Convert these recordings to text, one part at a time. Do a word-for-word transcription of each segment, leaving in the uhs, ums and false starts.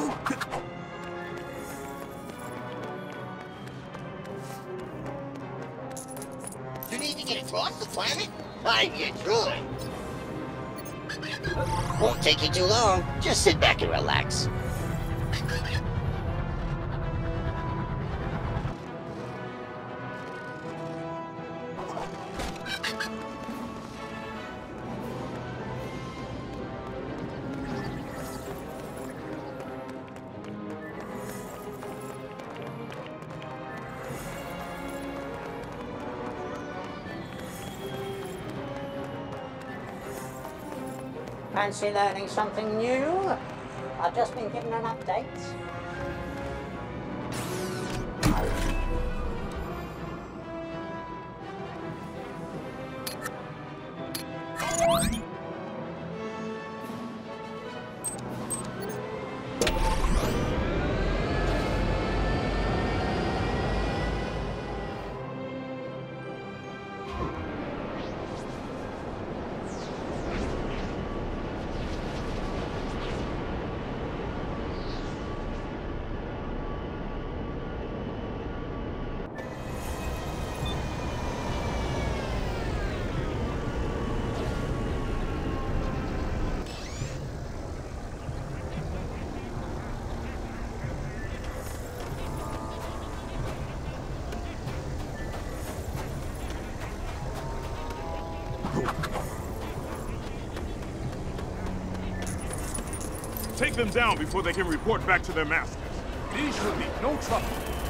You need to get across the planet? I'm your droid. Won't take you too long. Just sit back and relax. Fancy learning something new? I've just been given an update. Take them down before they can report back to their masters. These should be no trouble.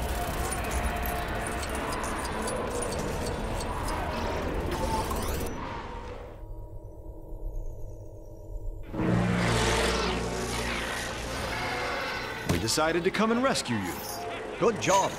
We decided to come and rescue you. Good job.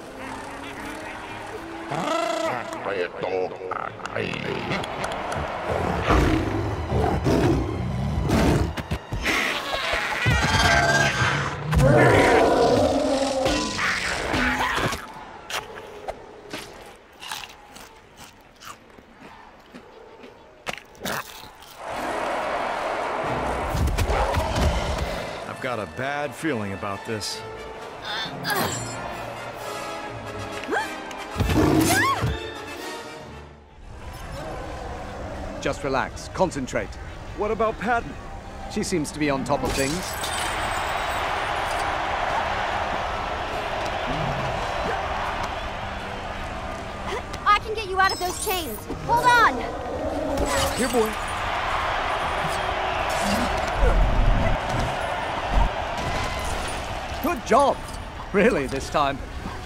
I've got a bad feeling about this. Just relax, concentrate. What about Padme? She seems to be on top of things. I can get you out of those chains. Hold on! Here, boy. Good job! Really, this time.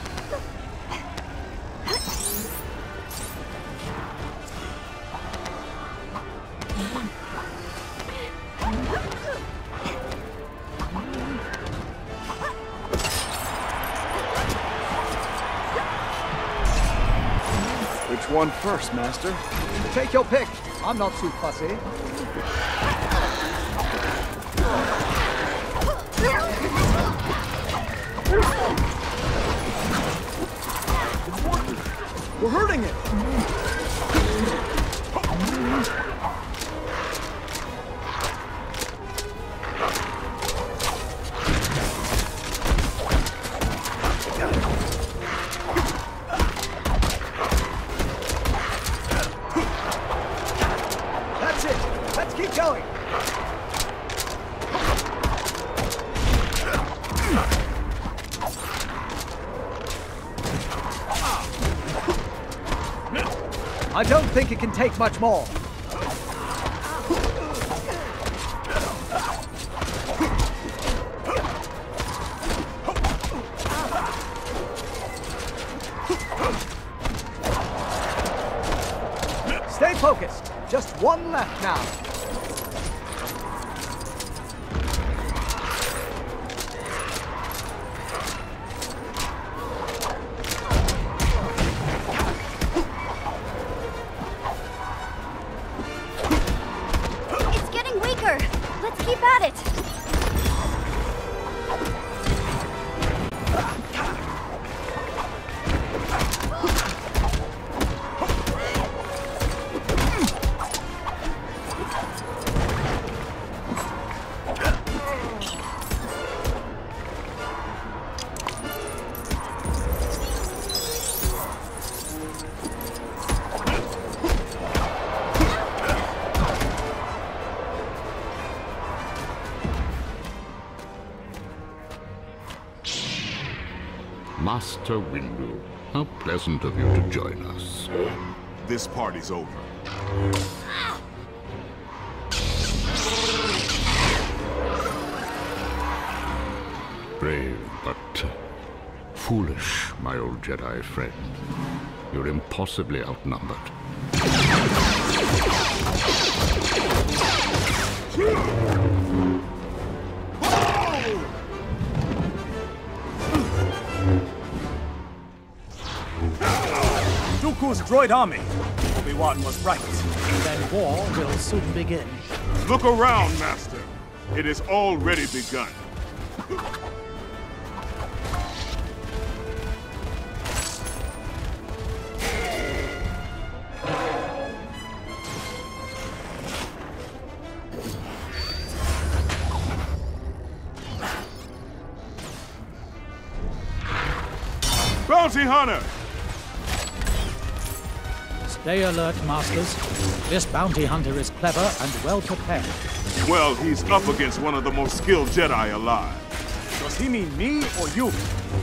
Which one first, Master? Take your pick. I'm not too fussy. We're hurting it! That's it! Let's keep going! I don't think it can take much more. Stay focused. Just one left now. Let's keep at it! Master Windu, how pleasant of you to join us. This party's over. Brave, but foolish, my old Jedi friend. You're impossibly outnumbered. Dooku's droid army. Obi-Wan was right. Then war will soon begin. Look around, Master. It has already begun. Bounty Hunter! Stay alert, Masters. This bounty hunter is clever and well prepared. Well, he's up against one of the most skilled Jedi alive. Does he mean me or you?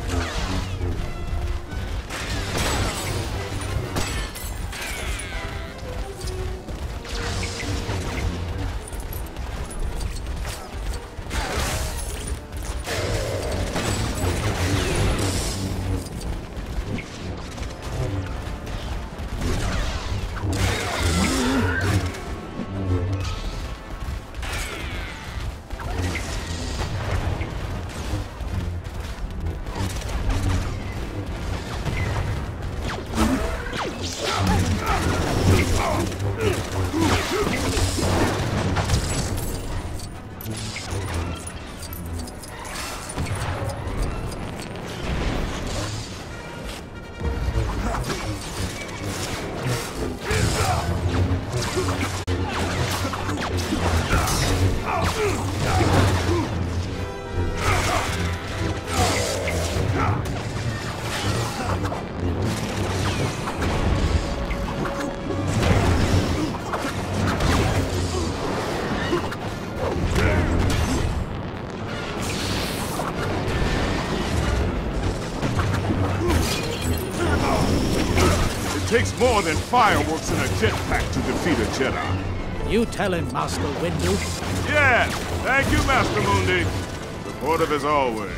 It takes more than fireworks and a jetpack to defeat a Jedi. You tell him, Master Windu. Yes! Thank you, Master Mundi. Supportive as always.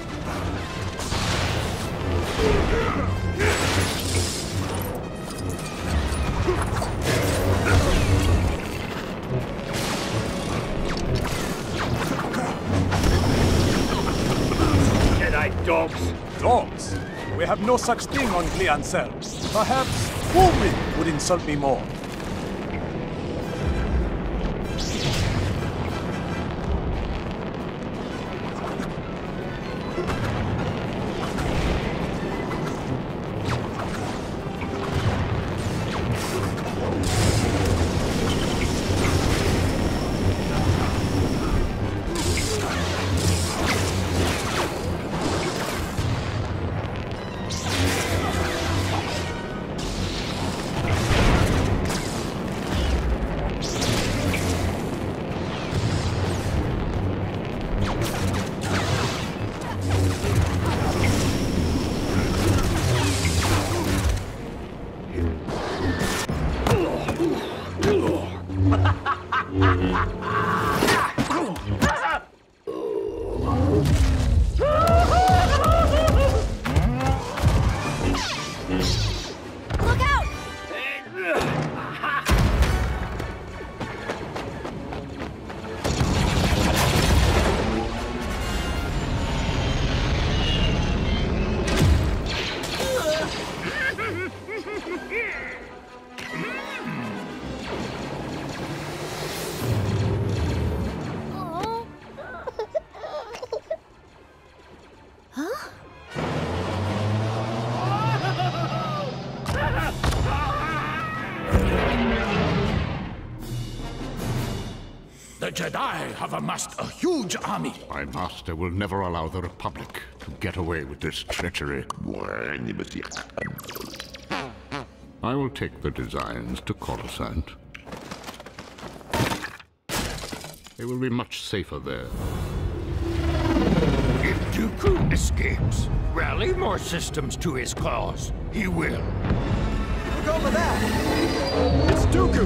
Jedi dogs. Dogs? We have no such thing on Gliancel. Perhaps Woomin would insult me more. The Jedi have amassed a huge army. My master will never allow the Republic to get away with this treachery. I will take the designs to Coruscant. They will be much safer there. Dooku escapes. Rally more systems to his cause. He will. Look over that! It's Dooku!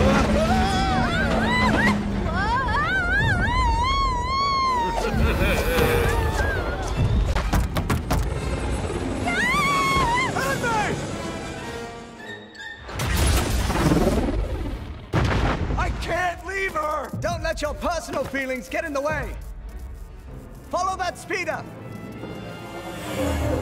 I can't leave her! Don't let your personal feelings get in the way! Follow that speeder!